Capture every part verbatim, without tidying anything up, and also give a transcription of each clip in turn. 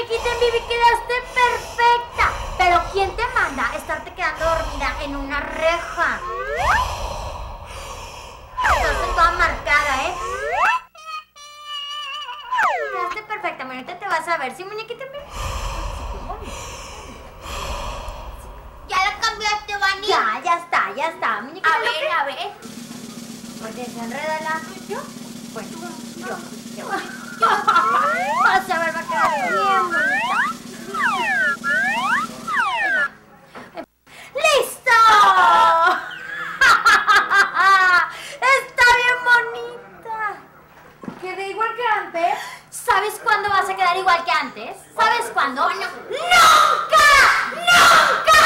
muñequita en Bibi, quedaste perfecta. Pero ¿quién te manda estarte quedando dormida en una reja? Estás toda marcada, ¿eh? Quedaste perfecta, ahorita te vas a ver. ¿Sí, muñequita en Bibi? ¿Ya la cambiaste, Vani? Ya, ya está, ya está. Muñequita, A ver, a ver. Pues desenrédala. ¿Yo? Bueno, yo. Yo. Yo. Vas a ver, va a quedar bien bonita. ¡Listo! ¡Está bien bonita! ¿Quedé igual que antes? ¿Sabes cuándo vas a quedar igual que antes? ¿Sabes cuándo? Bueno. ¡Nunca! ¡Nunca!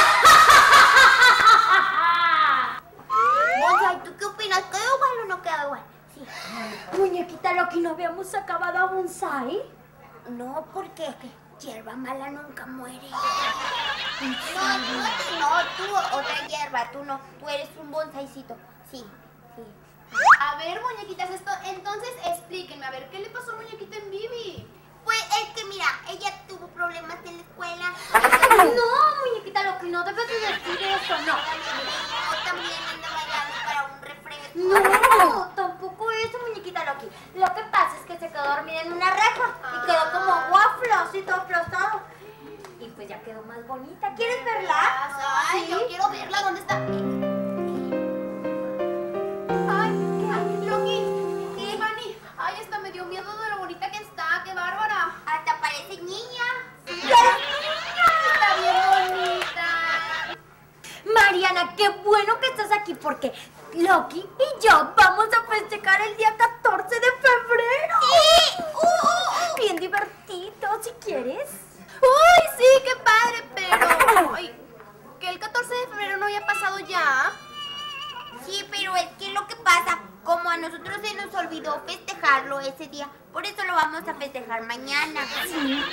Bonsai, ¿tú qué opinas? ¿Queda igual o no queda igual? Sí. Muñequita Loki, ¿no habíamos acabado a Bonsai? No, porque hierba mala nunca muere. No, no, no, tú otra hierba, tú no. Tú eres un bonsaicito. Sí, sí. A ver, muñequitas, esto, entonces explíquenme, a ver, ¿qué le pasó a muñequita en Bibi? Pues es que mira, ella tuvo problemas en la escuela. No, muñequita Loki, no debes de decir eso, no. Yo también anda bailando para un refresco. No, tampoco eso, muñequita Loki. Lo que pasa es que se quedó dormida en una reja y quedó como waffle, así todo aplastado. Y pues ya quedó más bonita. ¿Quieres verla? Ay, ¿Sí? yo quiero verla, ¿dónde está? Ay, ay, Loki, ¿qué, Vani? Ay, esta me dio miedo de lo bonita que está, qué bárbara. Hasta parece niña. Está bien bonita. Mariana, qué bueno que estás aquí porque Loki y yo vamos a festejar el día catorce de febrero. ¡Sí! Uh, uh, uh. Bien divertido, si quieres. Uy, sí, qué padre, pero... Ay, que el catorce de febrero no había pasado ya. Sí, pero es que lo que pasa, como a nosotros se nos olvidó festejarlo ese día, por eso lo vamos a festejar mañana. Sí.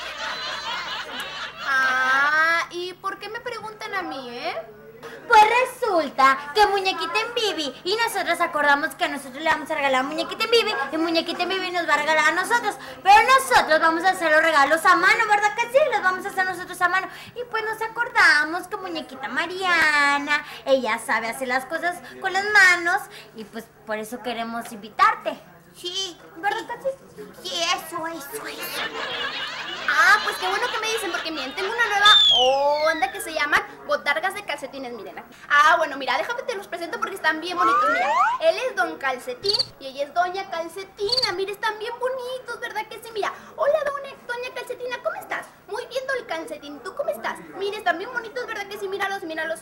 Ah, ¿y por qué me preguntan a mí, eh? Pues resulta que Muñequita en Bibi y nosotros acordamos que nosotros le vamos a regalar a Muñequita en Bibi y Muñequita en Bibi nos va a regalar a nosotros. Pero nosotros vamos a hacer los regalos a mano, ¿verdad que sí? Los vamos a hacer nosotros a mano. Y pues nos acordamos que Muñequita Mariana, ella sabe hacer las cosas con las manos y pues por eso queremos invitarte. Sí, ¿Verdad que sí? sí, eso, eso, eso. Ah, pues qué bueno que me dicen, porque miren, tengo una nueva onda que se llaman botargas de calcetines, miren. Ah, bueno, mira, déjame te los presento porque están bien bonitos, mira. Él es Don Calcetín y ella es Doña Calcetina, mira, están bien bonitos, ¿verdad que sí? Mira, hola, doña, Doña Calcetina, ¿cómo estás? Muy bien, Don Calcetín, ¿tú cómo estás? Mire, están bien bonitos, ¿verdad que sí? Míralos, míralos.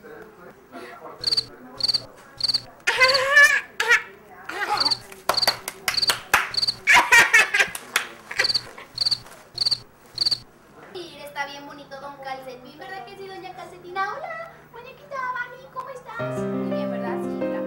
Mira, está bien bonito Don Calcetín, ¿verdad que sí, Doña Calcetina? Hola, muñequita Vani, ¿cómo estás? Muy bien, ¿verdad? Sí, mira.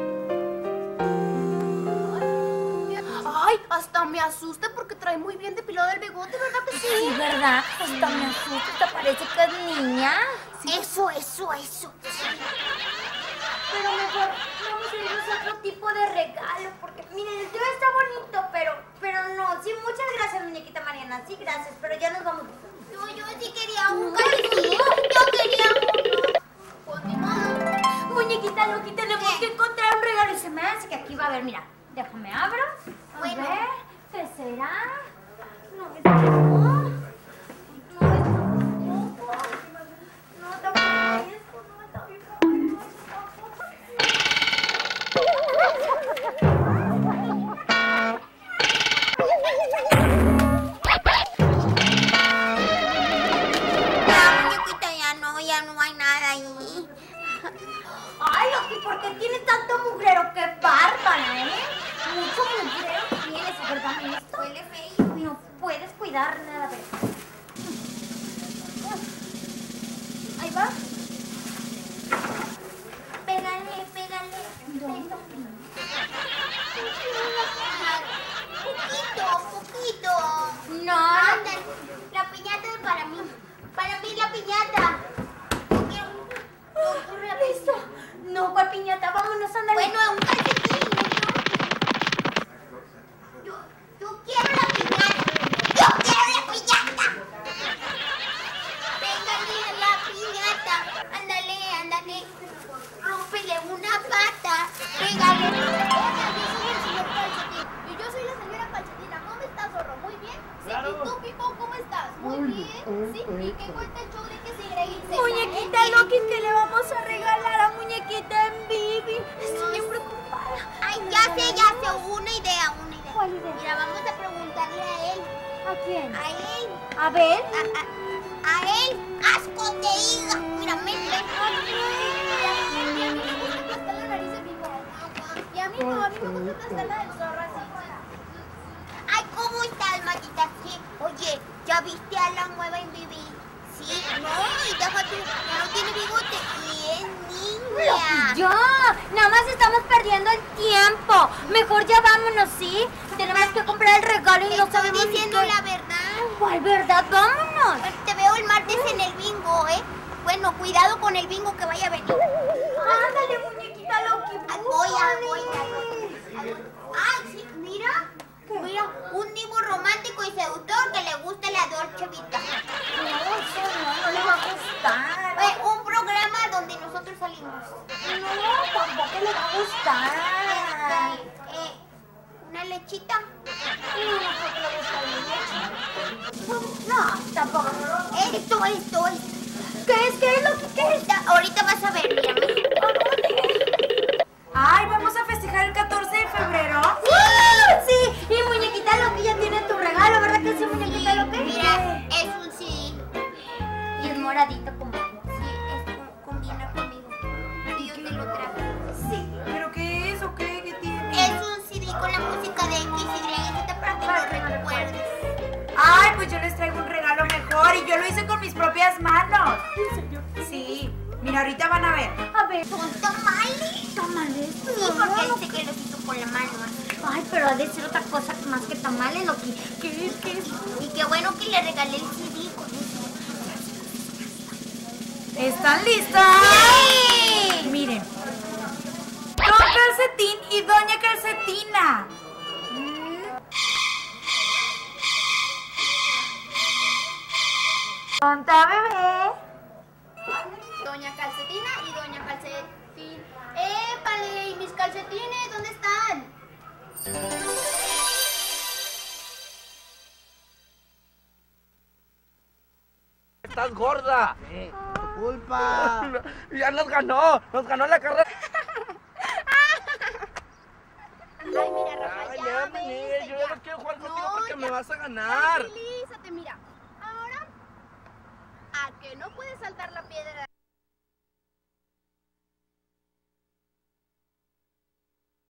Ay, hasta me asusta porque trae muy bien depilado el bigote, ¿verdad que sí? Sí, ¿verdad? Hasta me asusta, parece que es niña. Eso, eso, eso. Pero mejor vamos a irnos a otro tipo de regalo, porque miren, el tuyo está bonito, pero, pero no. Sí, muchas gracias, Muñequita Mariana, sí, gracias, pero ya nos vamos. Yo, yo sí quería un calcetín. Yo quería uno. Pues ni modo. Muñequita Loki, tenemos ¿Qué? que encontrar un regalo y se me hace que aquí va a haber, mira, déjame abro. A Bueno. ver, ¿qué será? No, esto no. No, esto tampoco. No, tampoco esto, no, está bien bonito, tampoco. Ya, muñequita, ya no, ya no hay nada ahí. Ay, Loki, ¿por qué tienes tanto mugrero? ¡Qué bárbara, eh! Mucho mugrero tienes, ¿verdad? Esto Huele feo. no puedes cuidar nada de eso. Ahí va. Pégale, pégale. Poquito, poquito. No, Ándale, la piñata es para mí. Para mí la piñata. Yo quiero- yo quiero la listo. No, ¿cuál piñata? Vámonos, ándale. Bueno, un calcetín. Yo, yo quiero la piñata. Yo quiero la piñata. ¿Y tú, Pipo, cómo estás? Muy bien. ¿Sí? ¿Y qué cuenta el show de que se Greg y se Muñequita Loki, ¿qué le vamos a regalar a muñequita en Bibi? Estoy bien preocupada. Ay, ya sé, ya sé, una idea, una idea. ¿Cuál idea? Mira, vamos a preguntarle a él. ¿A quién? A él. A ver. A, a, a él. Asco te diga. Mira, ven, ven. Y a mí no, a mí me gusta aplastar la del zorro así. Ay, ¿cómo estás, Matita? Sí. Oye, ¿ya viste a la nueva en Bibi? Sí. No, y deja tú, ya no tiene bigote. Y es niña. Ya, nada más estamos perdiendo el tiempo. Mejor ya vámonos, ¿sí? Tenemos que comprar el regalo y Te no estoy sabemos diciendo qué. la verdad. ¿Cuál verdad? Vámonos. Pues te veo el martes en el bingo, ¿eh? Bueno, cuidado con el bingo que vaya a venir. Ándale, muñequita Loki. Ay, voy, ay, voy, ay, voy, ay, voy. Ay, sí, mira. Mira, un divo romántico y seductor que le guste la Dolce Vita. No, eso no, no le va a gustar. Eh, un programa donde nosotros salimos. No, tampoco le va a gustar. Este, eh, una lechita. No, tampoco. Esto, esto, esto. ¿Qué es? ¿Qué es lo que qué es? Ahorita, ahorita vas a ver, mírame. Ay, ¿vamos a festejar el catorce de febrero? ¡Sí! Sí, y muñequita Loki ya tiene tu regalo, ¿verdad que sí, muñequita Loki? Mira, es un C D. Y es moradito como. Sí, es con- combina conmigo. Y yo te lo traje. Sí. ¿Pero qué es o qué? ¿Qué tiene? Es un C D con la música de X Y Z para que lo recuerdes. Ay, pues yo les traigo un regalo mejor y yo lo hice con mis propias manos. ¿En serio? Sí. Mira, ahorita van a ver. A ver, ¿Son tamales? tamales. Sí, porque él dice que los hizo con la mano. Ay, pero ha de ser otra cosa más que tamales, Loki. ¿Qué es? ¿Qué es? Y qué bueno que le regalé el C D con eso. ¿Están listas? ¡Sí! Miren. Don Calcetín y Doña Calcetina. ¿Conta, bebé? Doña Calcetina y Doña Calcetín. ¡Épale! ¿Y mis calcetines? ¿Dónde están? ¡Estás gorda! ¡Tu culpa! ¡Ya nos ganó! ¡Nos ganó la carrera! Ay, mira, Rafa, Ay, ya, ya, vente, Miguel, yo ya no quiero jugar contigo porque ya. me vas a ganar. Tranquilízate, mira. Ahora, ¿a que no puedes saltar la piedra